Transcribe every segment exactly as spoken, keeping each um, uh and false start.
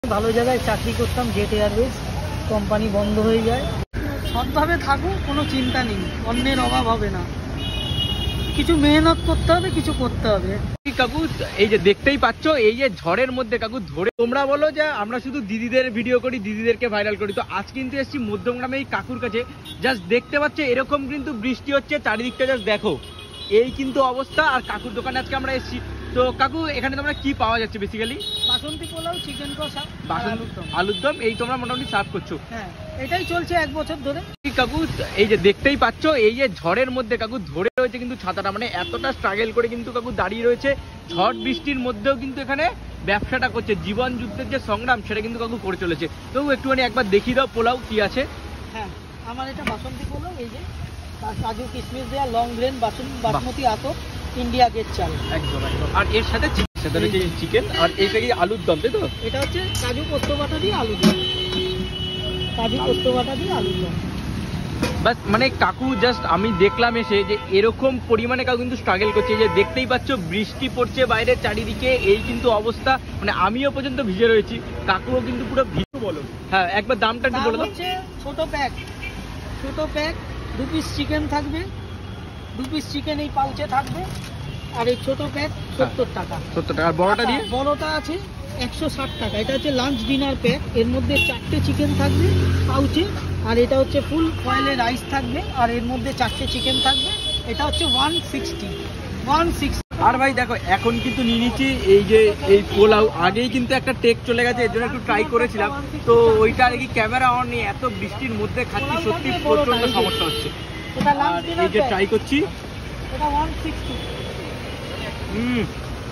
ভালো জায়গায় চাকরি করতাম, জেট এয়ারওয়েজ কোম্পানি বন্ধ হয়ে যায়। সৎভাবে থাকুক, কোনো চিন্তা নেই, অন্যের অভাব হবে না, কিছু মেহনত করতে হবে, কিছু করতে হবে। কাকু এই যে দেখতেই পাচ্ছ, এই যে ঝড়ের মধ্যে কাকু ধরে, তোমরা বলো যে আমরা শুধু দিদিদের ভিডিও করি, দিদিদেরকে ভাইরাল করি, তো আজ কিন্তু এসেছি মধ্যমগ্রামে এই কাকুর কাছে। জাস্ট দেখতে পাচ্ছ এরকম কিন্তু বৃষ্টি হচ্ছে, চারিদিকটা জাস্ট দেখো, এই কিন্তু অবস্থা। আর কাকুর দোকানে আজকে আমরা এসেছি। তো কাকু এখানে তোমরা কি পাওয়া যাচ্ছে বেসিক্যালি? বাসন্তী পোলাও, চিকেন কষা, আলুর দম, এই তোমরা মোটামুটি সার্ভ করছো। হ্যাঁ, এটাই চলছে এক বছর ধরে। কাকু এই যে দেখতেই পাচ্ছ, এই যে ঝড়ের মধ্যে কাকু ধরে রয়েছে কিন্তু ছাতাটা, মানে এতটা স্ট্রাগল করে কিন্তু কাকু দাঁড়িয়ে রয়েছে ঝড় বৃষ্টির মধ্যেও কিন্তু এখানে ব্যবসাটা করছে। জীবন যুদ্ধের যে সংগ্রাম সেটা কিন্তু কাকু করে চলেছে। তো একটুখানি একবার দেখিয়ে দাও পোলাও কি আছে। হ্যাঁ, আমার এটা বাসন্তী পোলাও, এই যে কাজু কিশমিশ দেওয়া লং গ্রেন বাসমতি আতপ ইন্ডিয়া গেট চাল, একদম একদম। আর এর সাথে চিকেন, আর এটা কি আলুর দম, তাই তো? এটা হচ্ছে কাজু পোস্ত বাটা দিয়ে আলুর দম, কাজু পোস্ত বাটা দিয়ে আলুর দম। বাস মানে কাকু জাস্ট আমি দেখলাম এসে যে এরকম পরিমাণে কাকু কিন্তু স্ট্রাগল করছে। যে দেখতেই পাচ্ছ বৃষ্টি পড়ছে বাইরে চারিদিকে, এই কিন্তু অবস্থা, মানে আমিও পর্যন্ত ভিজে রয়েছি, কাকুও কিন্তু পুরো ভিজে। বলো হ্যাঁ, একবার দামটা একটু বলে দাও। ছোট প্যাক, ছোট প্যাক দু পিস চিকেন থাকবে, দু পিস চিকেন এই পাউচে থাকবে। আর এই ছোট প্যাক সত্তর টাকা। সত্তর টাকা। আর বড়টা দিয়ে? বড়টা আছে একশো ষাট টাকা। এটা হচ্ছে লাঞ্চ ডিনার প্যাক, এর মধ্যে চারটে চিকেন থাকবে পাউচে, আর এটা হচ্ছে ফুল ফয়েলে রাইস থাকবে, আর এর মধ্যে চারটে চিকেন থাকবে। এটা হচ্ছে ওয়ান সিক্সটি ওয়ান সিক্সটি। আর ভাই দেখো এখন কিন্তু নিয়ে নিচ্ছি এই যে এই পোলাও, আগেই কিন্তু একটা টেক চলে গেছে, এর জন্য একটু ট্রাই করেছিলাম, তো ওইটা আর কি ক্যামেরা অন নিয়ে এত বৃষ্টির মধ্যে খাচ্ছি, সত্যি প্রচন্ড সমস্যা হচ্ছে। আর এই যে ট্রাই করছি, এটা ওয়ান সিক্সটি। হুম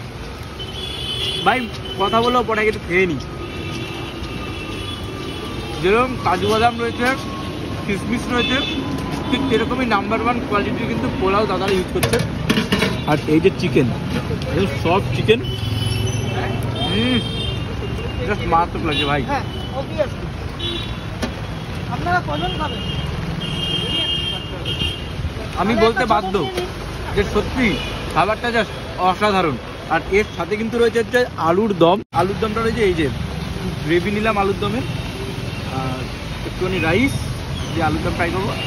ভাই কথা বলেও পরে একটু খেয়ে নিই। যেরকম কাজু বাদাম রয়েছে, কিশমিশ রয়েছে, ঠিক সেরকমই নাম্বার ওয়ান কোয়ালিটির কিন্তু পোলাও দাদারা ইউজ করছে। আর এই যে চিকেন, সব চিকেন, হুম জাস্ট মারাত্মক লাগছে ভাই। হ্যাঁ, অবভিয়াসলি। আপনারা কজন খাবেন? আমি বলতে বাধ্য যে সত্যি খাবারটা জাস্ট অসাধারণ। আর এর সাথে কিন্তু রয়েছে হচ্ছে আলুর দম। আলুর দমটা রয়েছে এই যে গ্রেভি নিলাম আলুর দমের, আর একটুখানি রাইস দিয়ে আলুর দম ট্রাই করবো।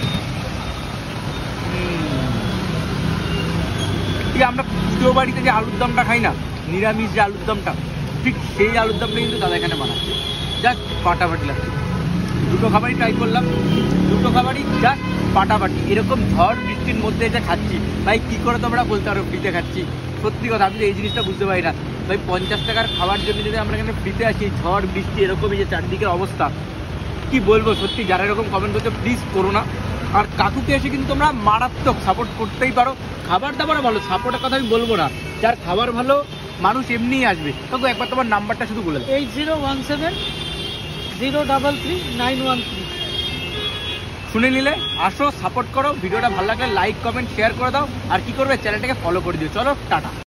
ঠিক আমরা পুজো বাড়িতে যে আলুর দমটা খাই না, নিরামিষ যে আলুর দমটা, ঠিক সেই আলুর দমটা কিন্তু দাদা এখানে বানাচ্ছে। জাস্ট ফাটাফাটি লাগছে। দুটো খাবারই ট্রাই করলাম, দুটো খাবারই জাস্ট ফাটাফাটি। এরকম ঝড় বৃষ্টির মধ্যে এসে খাচ্ছি ভাই, কি করে তোমরা বলতে পারো ফ্রিতে খাচ্ছি? সত্যি কথা, আমি তো এই জিনিসটা বুঝতে পারি না ভাই। পঞ্চাশ টাকার খাবার জন্য যদি আমরা এখানে ফ্রিতে আসি, ঝড় বৃষ্টি এরকমই যে চারদিকের অবস্থা, কি বলবো সত্যি। যারা এরকম কমেন্ট করছে প্লিজ করো না। আর কাকুকে এসে কিন্তু তোমরা মারাত্মক সাপোর্ট করতেই পারো। খাবার দাবার ভালো, সাপোর্টের কথা আমি বলবো না, যার খাবার ভালো মানুষ এমনিই আসবে। কাকু একবার তোমার নাম্বারটা শুধু বলে দাও। Eight zero one seven zero double three nine one three. শুনে নিলে, আসো সাপোর্ট করো। ভিডিওটা ভালো লাগলে লাইক কমেন্ট শেয়ার করে দাও, আর কি করবে চ্যানেলটাকে ফলো করে দিও। চলো টাটা।